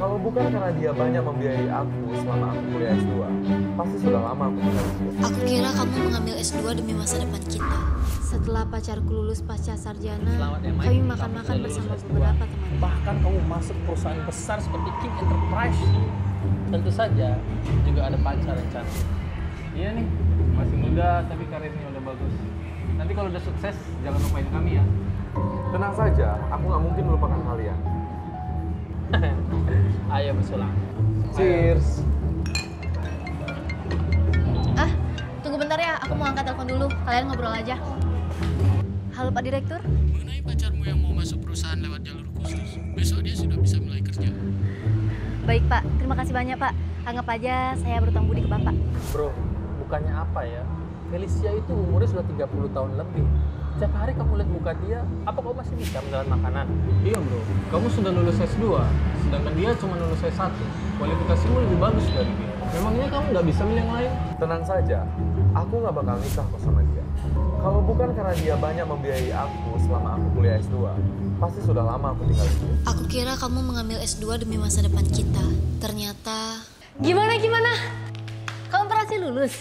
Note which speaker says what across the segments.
Speaker 1: Kalau bukan karena dia banyak membiayai aku selama aku kuliah S2, pasti sudah lama aku tinggal di sini.
Speaker 2: Aku kira kamu mengambil S2 demi masa depan kita. Setelah pacarku lulus pasca sarjana, kami makan-makan bersama beberapa teman.
Speaker 3: Bahkan kamu masuk perusahaan besar seperti King Enterprise. Tentu saja juga ada pacar yang cantik.
Speaker 4: Iya nih, masih muda tapi karirnya udah bagus. Nanti kalau udah sukses, jangan lupain kami ya.
Speaker 1: Tenang saja, aku nggak mungkin melupakan kalian.
Speaker 3: Ayo bersulang.
Speaker 1: Cheers.
Speaker 2: Tunggu bentar ya, aku mau angkat telepon dulu. Kalian ngobrol aja. Halo Pak Direktur.
Speaker 5: Mengenai pacarmu yang mau masuk perusahaan lewat jalur khusus, besok dia sudah bisa mulai kerja.
Speaker 2: Baik Pak, terima kasih banyak Pak. Anggap aja saya berutang budi ke Bapak.
Speaker 3: Bro, bukannya apa ya? Felicia itu umurnya sudah 30 tahun lebih. Setiap hari kamu lihat muka dia, apa kamu masih bisa menelan makanan?
Speaker 4: Iya bro, kamu sudah lulus S2, sedangkan dia cuma lulus S1. Kualifikasimu lebih bagus dari dia. Memangnya kamu nggak bisa milih yang lain?
Speaker 1: Tenang saja, aku nggak bakal nikah kok sama dia. Kalau bukan karena dia banyak membiayai aku selama aku kuliah S2, pasti sudah lama aku tinggal di sini.
Speaker 2: Aku kira kamu mengambil S2 demi masa depan kita. Ternyata...
Speaker 6: Gimana? Kamu berhasil lulus?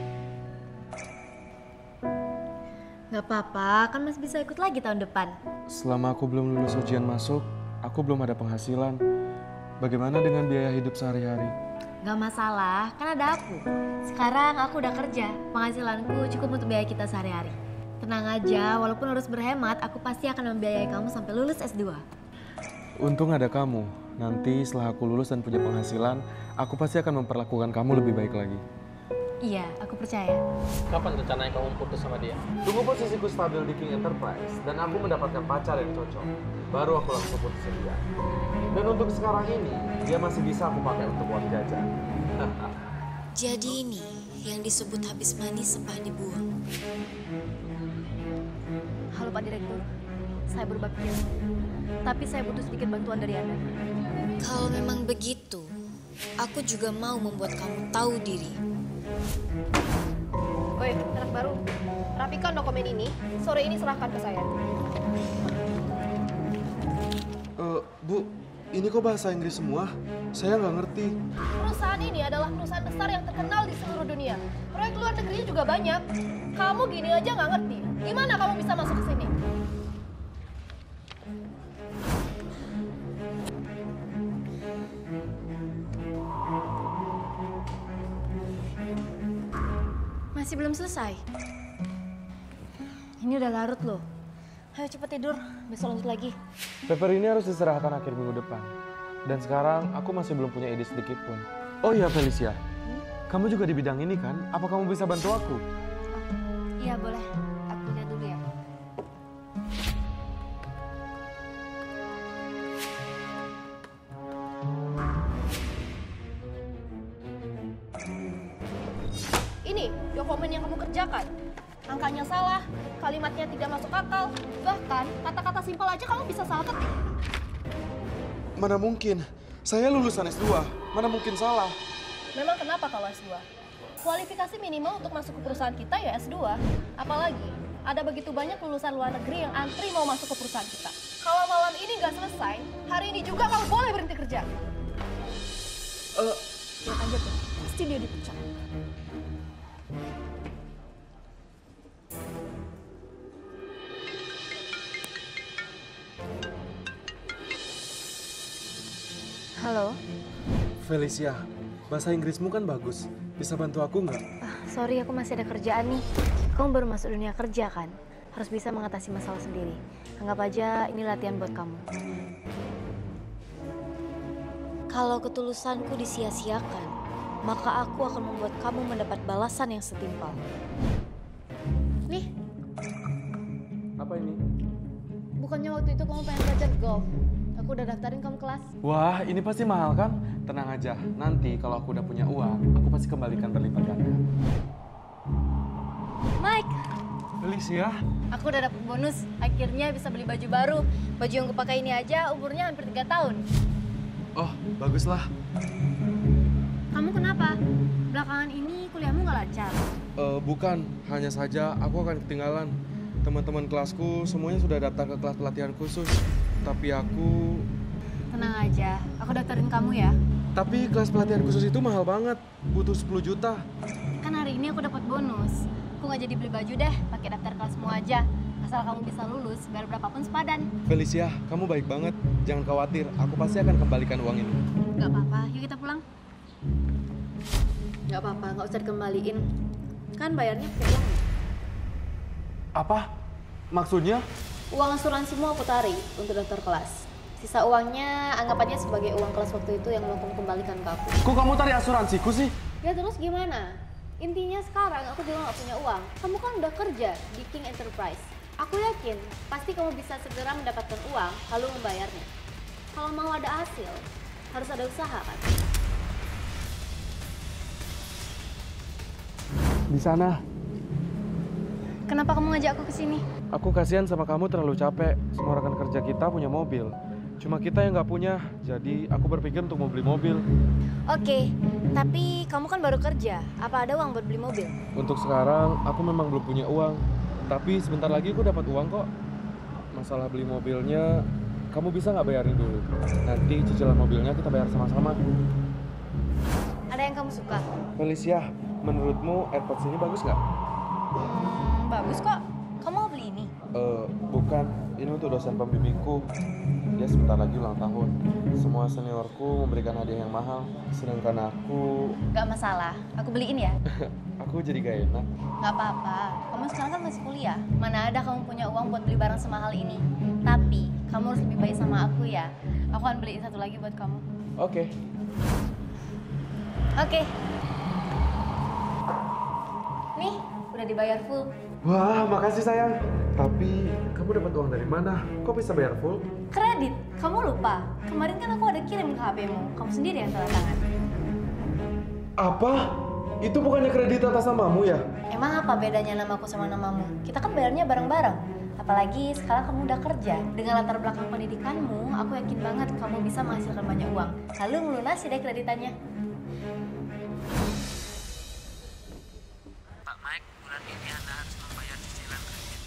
Speaker 6: Gak apa-apa, kan masih bisa ikut lagi tahun depan.
Speaker 7: Selama aku belum lulus ujian masuk, aku belum ada penghasilan. Bagaimana dengan biaya hidup sehari-hari?
Speaker 6: Gak masalah, kan ada aku. Sekarang aku udah kerja, penghasilanku cukup untuk biaya kita sehari-hari. Tenang aja, walaupun harus berhemat, aku pasti akan membiayai kamu sampai lulus S2.
Speaker 7: Untung ada kamu. Nanti setelah aku lulus dan punya penghasilan, aku pasti akan memperlakukan kamu lebih baik lagi.
Speaker 6: Iya, aku percaya.
Speaker 3: Kapan rencananya kamu putus sama dia?
Speaker 1: Tunggu posisiku stabil di King Enterprise dan aku mendapatkan pacar yang cocok. Baru aku langsung putusin dia. Dan untuk sekarang ini, dia masih bisa aku pakai untuk uang jajan.
Speaker 2: Jadi ini yang disebut habis mandi sepah dibuang.
Speaker 6: Halo Pak Direktur, saya berubah pikiran. Tapi saya butuh sedikit bantuan dari Anda.
Speaker 2: Kalau memang begitu, aku juga mau membuat kamu tahu diri.
Speaker 8: Woi, anak baru, rapikan dokumen ini. Sore ini serahkan ke saya.
Speaker 7: Bu, ini kok bahasa Inggris semua? Saya nggak ngerti.
Speaker 8: Perusahaan ini adalah perusahaan besar yang terkenal di seluruh dunia. Proyek luar negerinya juga banyak. Kamu gini aja nggak ngerti. Gimana kamu bisa masuk ke sini?
Speaker 6: Masih belum selesai. Ini udah larut loh. Ayo cepet tidur, besok lanjut lagi.
Speaker 7: Paper ini harus diserahkan akhir minggu depan. Dan sekarang aku masih belum punya ide sedikit pun. Oh iya Felicia, kamu juga di bidang ini kan? Apa kamu bisa bantu aku?
Speaker 6: Iya boleh, aku lihat dulu ya.
Speaker 8: Ini dokumen yang kamu kerjakan. Angkanya salah, kalimatnya tidak masuk akal. Bahkan kata-kata simpel aja kamu bisa salah ketik.
Speaker 7: Mana mungkin? Saya lulusan S2, mana mungkin salah?
Speaker 8: Memang kenapa kalau S2? Kualifikasi minimal untuk masuk ke perusahaan kita ya S2. Apalagi ada begitu banyak lulusan luar negeri yang antri mau masuk ke perusahaan kita. Kalau malam ini nggak selesai, hari ini juga kamu boleh berhenti kerja. Lihat aja tuh, pasti dia dipecat.
Speaker 6: Halo,
Speaker 7: Felicia, bahasa Inggrismu kan bagus. Bisa bantu aku nggak?
Speaker 6: sorry aku masih ada kerjaan nih. Kamu baru masuk dunia kerja kan? Harus bisa mengatasi masalah sendiri. Anggap aja ini latihan buat kamu.
Speaker 2: Kalau ketulusanku disia-siakan, maka aku akan membuat kamu mendapat balasan yang setimpal.
Speaker 6: Nih,
Speaker 7: Apa ini?
Speaker 6: bukannya waktu itu kamu pengen belajar golf? Aku udah daftarin kamu kelas.
Speaker 7: Wah, ini pasti mahal kan? Tenang aja, nanti kalau aku udah punya uang, aku pasti kembalikan berlipat ganda.
Speaker 6: Mike,
Speaker 7: Felicia?
Speaker 6: aku udah dapet bonus. Akhirnya bisa beli baju baru. Baju yang gue pakai ini aja umurnya hampir 3 tahun.
Speaker 7: Oh, baguslah.
Speaker 6: Kamu kenapa? Belakangan ini kuliahmu gak lancar?
Speaker 7: Bukan, hanya saja aku akan ketinggalan. Teman-teman kelasku semuanya sudah datang ke kelas pelatihan khusus. Tapi aku
Speaker 6: Tenang aja, aku daftarin kamu ya.
Speaker 7: Tapi kelas pelatihan khusus itu mahal banget, butuh 10 juta.
Speaker 6: Kan hari ini aku dapat bonus. Aku nggak jadi beli baju deh, pakai daftar kelasmu aja. Asal kamu bisa lulus, bayar berapapun sepadan.
Speaker 7: Felicia, kamu baik banget. Jangan khawatir, aku pasti akan kembalikan uang ini.
Speaker 6: Nggak apa-apa, yuk kita pulang. Nggak apa-apa, nggak usah dikembaliin. Kan bayarnya pakai uang.
Speaker 7: Apa? Maksudnya?
Speaker 6: Uang asuransimu aku tarik untuk daftar kelas. Sisa uangnya anggap aja sebagai uang kelas waktu itu yang mau kamu kembalikan ke aku.
Speaker 7: Kok kamu tarik asuransiku sih?
Speaker 6: Ya terus gimana? Intinya sekarang aku juga nggak punya uang. Kamu kan udah kerja di King Enterprise. Aku yakin pasti kamu bisa segera mendapatkan uang lalu membayarnya. Kalau mau ada hasil, harus ada usaha kan?
Speaker 7: Di sana.
Speaker 6: Kenapa kamu ngajak aku ke sini?
Speaker 7: Aku kasihan sama kamu terlalu capek. Semua rekan kerja kita punya mobil. Cuma kita yang nggak punya, jadi aku berpikir untuk mau beli mobil.
Speaker 6: Oke, tapi kamu kan baru kerja. Apa ada uang buat beli mobil?
Speaker 7: Untuk sekarang, aku memang belum punya uang. Tapi sebentar lagi aku dapat uang kok. Masalah beli mobilnya, kamu bisa nggak bayarin dulu? Nanti cicilan mobilnya kita bayar sama-sama.
Speaker 6: Ada yang kamu suka?
Speaker 7: Felicia, menurutmu AirPods ini bagus nggak?
Speaker 6: Bagus kok. Kamu mau beli ini?
Speaker 7: Bukan. Ini untuk dosen pembimbingku. Dia sebentar lagi ulang tahun. Semua seniorku memberikan hadiah yang mahal. Sedangkan aku...
Speaker 6: Gak masalah. Aku beliin ya.
Speaker 7: Aku jadi gak enak.
Speaker 6: Gak apa-apa. Kamu sekarang kan masih kuliah. Mana ada kamu punya uang buat beli barang semahal ini. Tapi kamu harus lebih baik sama aku ya. Aku akan beliin satu lagi buat kamu.
Speaker 7: Oke.
Speaker 6: Oke. Nih, udah dibayar full.
Speaker 7: Wah, makasih sayang. Tapi kamu dapat uang dari mana? Kok bisa bayar full?
Speaker 6: Kredit? Kamu lupa? Kemarin kan aku ada kirim ke HP-mu. Kamu sendiri yang tanda tangan.
Speaker 7: Apa? Itu bukannya kredit atas namamu ya?
Speaker 6: Emang apa bedanya namaku sama namamu? Kita kan bayarnya bareng-bareng. Apalagi sekarang kamu udah kerja. Dengan latar belakang pendidikanmu, aku yakin banget kamu bisa menghasilkan banyak uang. Lalu melunasi deh kreditannya.
Speaker 5: Pak Mike, bulan ini Anda harus membayar cicilan kredit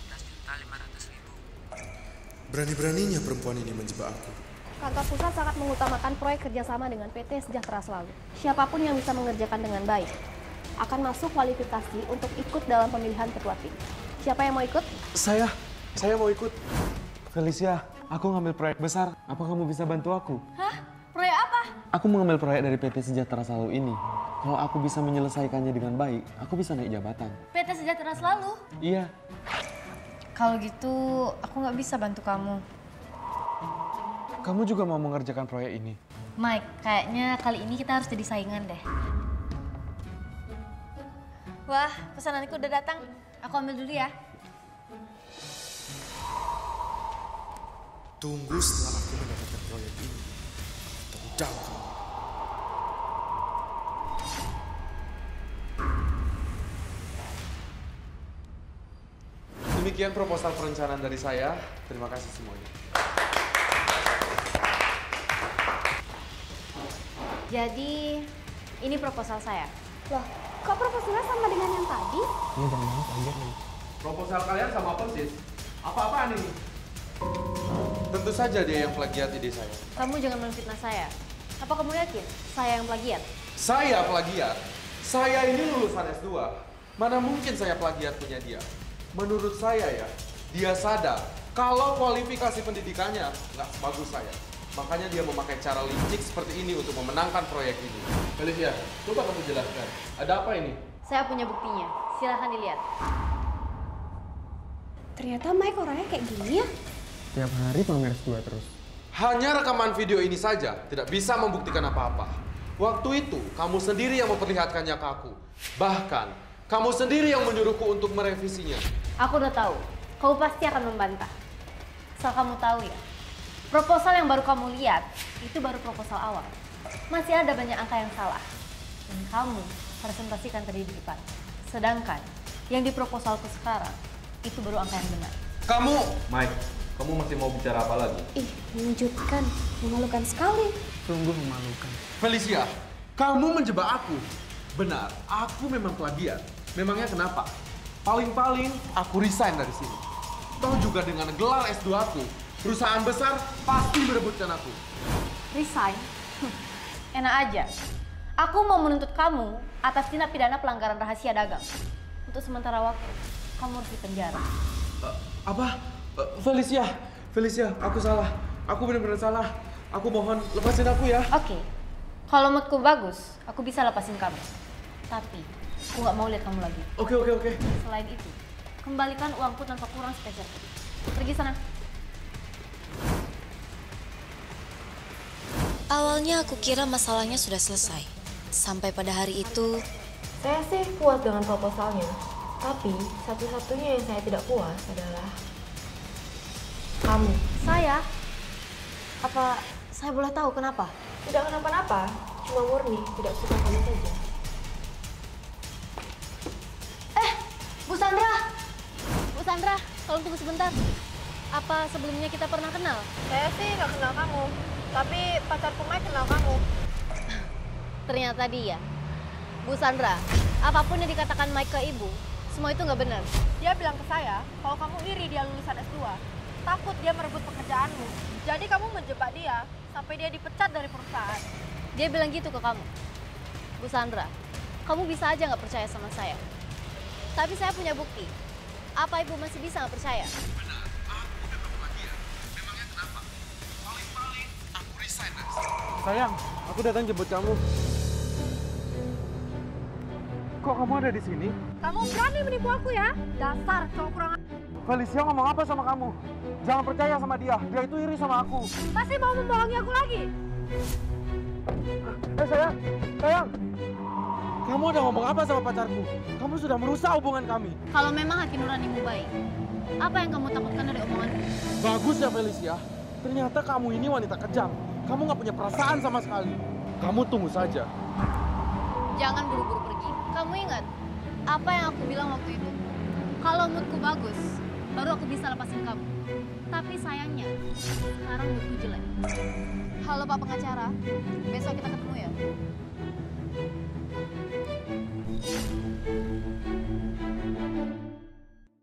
Speaker 5: 14.500.000.
Speaker 7: Berani-beraninya perempuan ini menjebak aku.
Speaker 8: Kantor pusat sangat mengutamakan proyek kerjasama dengan PT Sejahtera Selalu. Siapapun yang bisa mengerjakan dengan baik akan masuk kualifikasi untuk ikut dalam pemilihan ketua tim. Siapa yang mau ikut?
Speaker 7: Saya mau ikut. Felicia, aku ngambil proyek besar. Apa kamu bisa bantu aku?
Speaker 6: Hah? Proyek apa?
Speaker 7: Aku mengambil proyek dari PT Sejahtera Selalu ini. Kalau aku bisa menyelesaikannya dengan baik, aku bisa naik jabatan.
Speaker 6: PT Sejahtera Selalu?
Speaker 7: Iya.
Speaker 6: Kalau gitu, aku nggak bisa bantu kamu.
Speaker 7: Kamu juga mau mengerjakan proyek ini?
Speaker 6: Mike, kayaknya kali ini kita harus jadi saingan deh. Wah, pesananku udah datang. Aku ambil dulu ya.
Speaker 7: Tunggu setelah aku mendapatkan proyek ini. Tendang kamu. Demikian proposal perencanaan dari saya. Terima kasih semuanya.
Speaker 6: Jadi, ini proposal saya.
Speaker 8: Loh, kok proposalnya sama dengan yang tadi?
Speaker 1: Proposal kalian sama persis. Apa-apaan ini?
Speaker 7: Tentu saja dia yang plagiat ide saya.
Speaker 6: Kamu jangan menfitnah saya. Apa kamu yakin saya yang plagiat?
Speaker 7: Saya plagiat? Saya ini lulusan S2. Mana mungkin saya plagiat punya dia? Menurut saya ya, dia sadar kalau kualifikasi pendidikannya nggak sebagus saya. Makanya dia memakai cara licik seperti ini untuk memenangkan proyek ini.
Speaker 1: Felicia, coba kamu jelaskan. Ada apa ini?
Speaker 6: Saya punya buktinya. Silahkan dilihat.
Speaker 8: Ternyata Mike orangnya kayak gini ya?
Speaker 4: Tiap hari pamer S2 terus.
Speaker 7: Hanya rekaman video ini saja tidak bisa membuktikan apa-apa. Waktu itu, kamu sendiri yang memperlihatkannya ke aku. Bahkan, kamu sendiri yang menyuruhku untuk merevisinya.
Speaker 6: Aku udah tahu. Kamu pasti akan membantah. Asal kamu tahu ya, proposal yang baru kamu lihat, itu baru proposal awal. Masih ada banyak angka yang salah. Dan kamu presentasikan tadi di depan. Sedangkan, yang di proposalku sekarang, itu baru angka yang benar.
Speaker 7: Kamu...
Speaker 1: Mike, kamu masih mau bicara apa lagi?
Speaker 8: Ih, menunjukkan, memalukan sekali.
Speaker 4: Sungguh memalukan.
Speaker 7: Felicia, kamu menjebak aku. Benar, aku memang plagiat. Memangnya kenapa? Paling-paling aku resign dari sini. Toh juga dengan gelar S2 aku, Perusahaan besar pasti merebutkan aku.
Speaker 6: Resign? Enak aja. Aku mau menuntut kamu atas tindak pidana pelanggaran rahasia dagang. Untuk sementara waktu, kamu harus dipenjara.
Speaker 7: Apa? Felicia, aku salah. Aku benar-benar salah. Aku mohon, lepasin aku ya.
Speaker 6: Oke. Kalau moodku bagus, aku bisa lepasin kamu. Tapi, aku nggak mau lihat kamu lagi.
Speaker 7: Oke.
Speaker 6: Selain itu, kembalikan uangku tanpa kurang sepeser. Pergi sana.
Speaker 2: Awalnya aku kira masalahnya sudah selesai. Sampai pada hari itu,
Speaker 9: Saya sih puas dengan proposalnya. Tapi satu-satunya yang saya tidak puas adalah kamu.
Speaker 6: Saya? Apa saya boleh tahu kenapa?
Speaker 9: Tidak kenapa-napa, cuma murni tidak suka kamu saja.
Speaker 6: Bu Sandra! Bu Sandra, tolong tunggu sebentar. Apa sebelumnya kita pernah kenal?
Speaker 8: Saya sih nggak kenal kamu, tapi pacarku Mike kenal kamu.
Speaker 6: Ternyata dia. Bu Sandra, apapun yang dikatakan Mike ke ibu, semua itu nggak benar.
Speaker 8: Dia bilang ke saya kalau kamu iri dia lulusan S2. Takut dia merebut pekerjaanmu. Jadi kamu menjebak dia sampai dia dipecat dari perusahaan.
Speaker 6: Dia bilang gitu ke kamu. Bu Sandra, kamu bisa aja nggak percaya sama saya. Tapi saya punya bukti. Apa ibu masih bisa nggak percaya?
Speaker 7: Benar, aku udah ketemu dia. Memangnya kenapa? Paling-paling aku resign, Nas.
Speaker 1: Sayang, aku datang jemput kamu. Kok kamu ada di sini?
Speaker 8: Kamu berani menipu aku ya? Dasar cowok kurang.
Speaker 1: Felicia ngomong apa sama kamu? Jangan percaya sama dia. Dia itu iri sama aku.
Speaker 8: Masih mau membohongi aku lagi?
Speaker 1: Sayang. Kamu udah ngomong apa sama pacarku? Kamu sudah merusak hubungan kami.
Speaker 6: Kalau memang hati nuranimu baik, apa yang kamu takutkan dari omonganku?
Speaker 1: Bagus ya Felicia. Ternyata kamu ini wanita kejam. Kamu nggak punya perasaan sama sekali. Kamu tunggu saja.
Speaker 6: Jangan buru-buru pergi. Kamu ingat apa yang aku bilang waktu itu? Kalau moodku bagus, baru aku bisa lepasin kamu. Tapi sayangnya, sekarang moodku jelek. Halo Pak Pengacara, besok kita ketemu ya.